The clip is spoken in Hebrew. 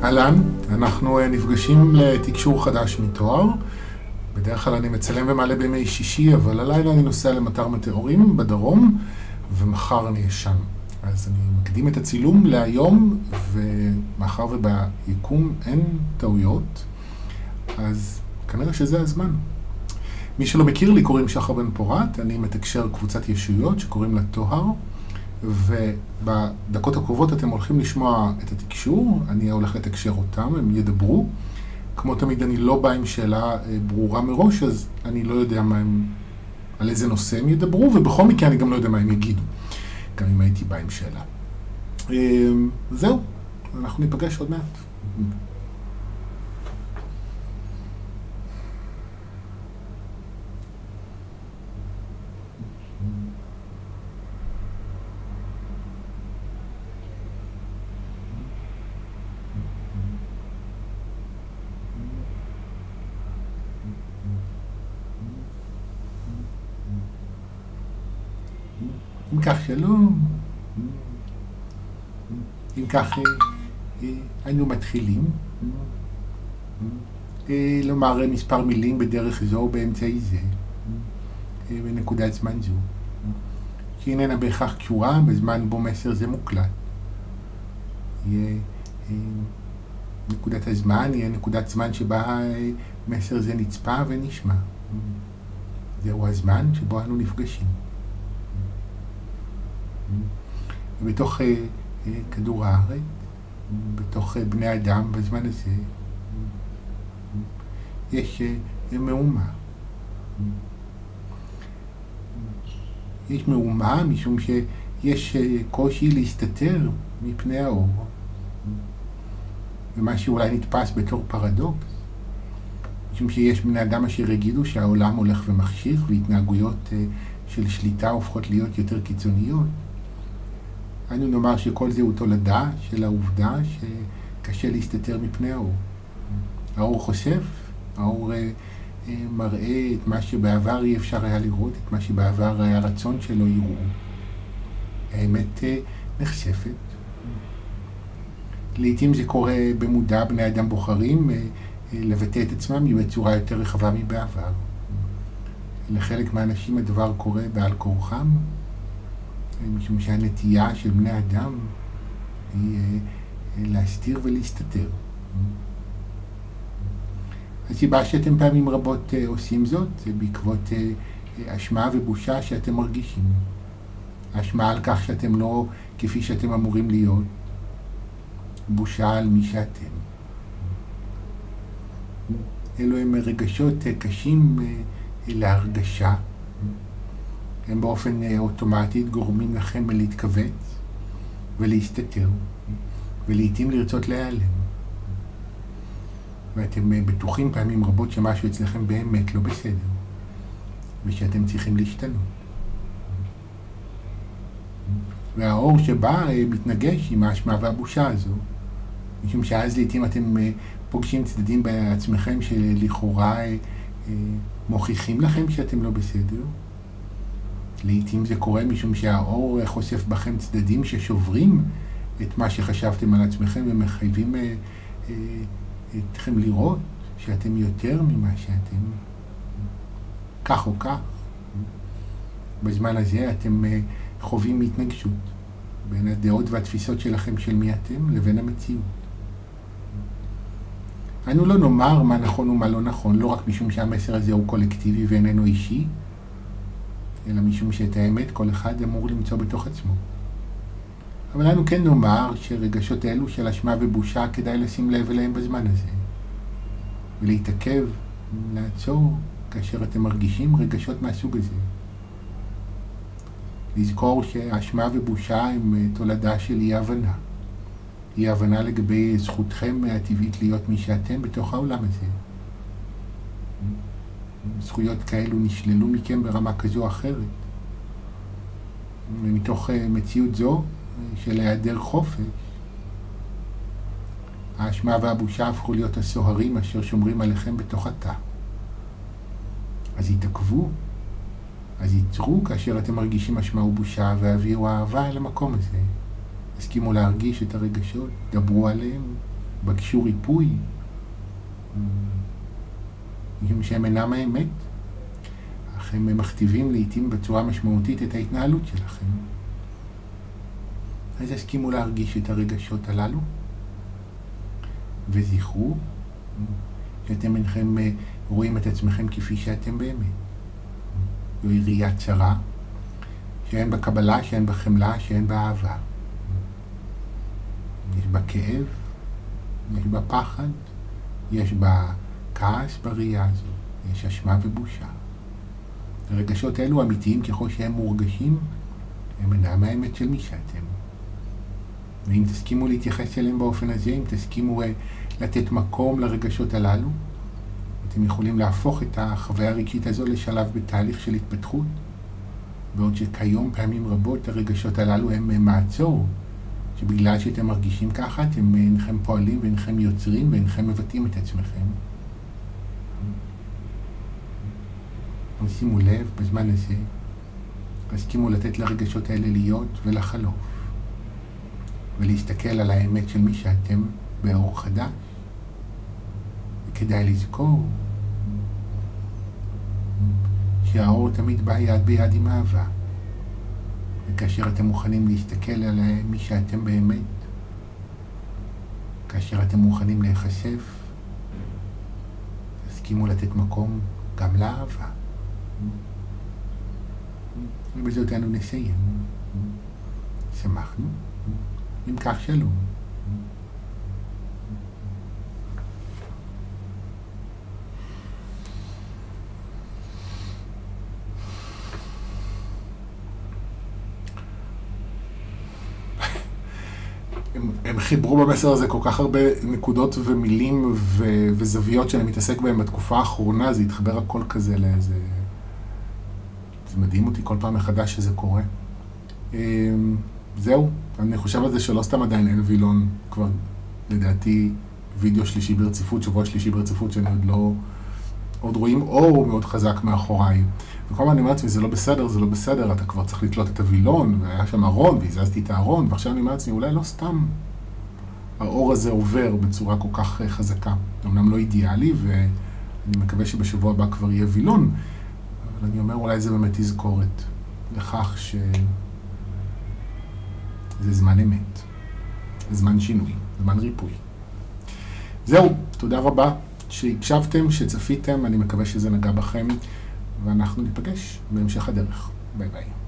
אהלן, אנחנו נפגשים לתקשור חדש מתואר. בדרך כלל אני מצלם ומעלה בימי שישי, אבל הלילה אני נוסע למטר מטאורים בדרום, ומחר אני אשן. אז אני מקדים את הצילום להיום, ומאחר וביקום אין טעויות, אז כנראה שזה הזמן. מי שלא מכיר לי קוראים שחר בן פורת, אני מתקשר קבוצת ישויות שקוראים לה טוהר, ובדקות הקרובות אתם הולכים לשמוע את התקשור, אני הולך לתקשר אותם, הם ידברו. כמו תמיד אני לא בא עם שאלה ברורה מראש, אז אני לא יודע על איזה נושא הם ידברו, ובכל מקרה אני גם לא יודע מה הם יגידו, גם אם הייתי בא עם שאלה. זהו, אנחנו ניפגש עוד מעט. אם כך שלום, אם כך היינו מתחילים לומר מספר מילים בדרך זו באמצעי זה, בנקודת זמן זו, שאיננה בהכרח קשורה בזמן בו מסר זה מוקלט. נקודת הזמן היא נקודת זמן שבה מסר זה נצפה ונשמע. זהו הזמן שבו אנו נפגשים. בתוך כדור הארץ, בתוך בני אדם בזמן הזה, יש מהומה. יש מהומה משום שיש קושי להסתתר מפני האור. ומה שאולי נתפס בתור פרדוקס, משום שיש בני אדם אשר יגידו שהעולם הולך ומחשיך והתנהגויות של שליטה הופכות להיות יותר קיצוניות. אנו נאמר שכל זה הוא תולדה של העובדה שקשה להסתתר מפני האור. האור חושף, האור מראה את מה שבעבר אי אפשר היה לראות, את מה שבעבר היה רצון שלא יראו. האמת נחשפת. לעתים זה קורה במודע, בני אדם בוחרים לבטא את עצמם בצורה יותר רחבה מבעבר. לחלק מהאנשים הדבר קורה בעל כורחם, משום שהנטייה של בני אדם היא להסתיר ולהסתתר. הסיבה שאתם פעמים רבות עושים זאת זה בעקבות אשמה ובושה שאתם מרגישים. אשמה על כך שאתם לא כפי שאתם אמורים להיות. בושה על מי שאתם. אלו הם רגשות קשים להרגשה. הם באופן אוטומטי גורמים לכם להתכווץ ולהסתתר, ולעיתים לרצות להיעלם. ואתם בטוחים פעמים רבות שמשהו אצלכם באמת לא בסדר, ושאתם צריכים להשתנות. והאור שבא מתנגש עם האשמה והבושה הזו, משום שאז לעיתים אתם פוגשים צדדים בעצמכם שלכאורה מוכיחים לכם שאתם לא בסדר. לעתים זה קורה משום שהאור חושף בכם צדדים ששוברים את מה שחשבתם על עצמכם ומחייבים אתכם לראות שאתם יותר ממה שאתם. כך או כך, בזמן הזה אתם חווים התנגשות בין הדעות והתפיסות שלכם של מי אתם לבין המציאות. אנו לא נאמר מה נכון ומה לא נכון, לא רק משום שהמסר הזה הוא קולקטיבי ואיננו אישי, אלא משום שאת האמת כל אחד אמור למצוא בתוך עצמו. אבל אנו כן נאמר שרגשות אלו של אשמה ובושה כדאי לשים לב אליהם בזמן הזה, ולהתעכב, לעצור, כאשר אתם מרגישים רגשות מהסוג הזה. לזכור שאשמה ובושה הם תולדה של אי הבנה. אי הבנה לגבי זכותכם הטבעית להיות מי שאתם בתוך העולם הזה. זכויות כאלו נשללו מכם ברמה כזו או אחרת. ומתוך מציאות זו של היעדר חופש, האשמה והבושה הפכו להיות הסוהרים אשר שומרים עליכם בתוך התא. אז התעכבו, אז ייצרו כאשר אתם מרגישים אשמה ובושה, והביאו אהבה אל המקום הזה. הסכימו להרגיש את הרגשות, דברו עליהם, בקשו ריפוי, משום שהם אינם האמת, אך הם מכתיבים לעתים בצורה משמעותית את ההתנהלות שלכם. אז הסכימו להרגיש את הרגשות הללו, וזכרו שאתם אינכם רואים את עצמכם כפי שאתם באמת. זוהי ראייה צרה, שאין בה קבלה, שאין בה חמלה, שאין בה אהבה. יש בה כאב, יש בה פחד, יש בה כעס בראייה הזו, יש אשמה ובושה. הרגשות אלו אמיתיים ככל שהם מורגשים, הם אינם האמת של מי שאתם. ואם תסכימו להתייחס אליהם באופן הזה, אם תסכימו לתת מקום לרגשות הללו, אתם יכולים להפוך את החוויה הרגשית הזו לשלב בתהליך של התפתחות, בעוד שכיום פעמים רבות הרגשות הללו הם מעצור, שבגלל שאתם מרגישים ככה, אתם אינכם פועלים ואינכם יוצרים ואינכם מבטאים את עצמכם. שימו לב בזמן הזה, הסכימו לתת לרגשות האלה להיות ולחלוף, ולהסתכל על האמת של מי שאתם באור חדש. וכדאי לזכור שהאור תמיד בא יד ביד עם אהבה, וכאשר אתם מוכנים להסתכל על מי שאתם באמת, כאשר אתם מוכנים להיחשף, תסכימו לתת מקום גם לאהבה. ובזאת אנו נסיים. שמחנו. אם כך, שלום. הם חיברו במסר הזה כל כך הרבה נקודות ומילים וזוויות שאני מתעסק בהם בתקופה האחרונה, זה התחבר הכל כזה לאיזה... זה מדהים אותי כל פעם מחדש שזה קורה. זהו, אני חושב על זה שלא סתם עדיין אין וילון, כבר לדעתי וידאו שלישי ברציפות, שבוע שלישי ברציפות, שאני עוד רואים אור מאוד חזק מאחוריי. וכל פעם אני אומר לעצמי, זה לא בסדר, זה לא בסדר, אתה כבר צריך לתלות את הווילון, והיה שם ארון, והזזתי את הארון, ועכשיו אני אומר לעצמי, אולי לא סתם האור הזה עובר בצורה כל כך חזקה. אמנם לא אידיאלי, ואני מקווה שבשבוע הבא כבר יהיה וילון, אבל אני אומר, אולי זה באמת תזכורת לכך שזה זמן אמת, זמן שינוי, זמן ריפוי. זהו, תודה רבה שהקשבתם, שצפיתם, אני מקווה שזה נגע בכם, ואנחנו ניפגש בהמשך הדרך. ביי ביי.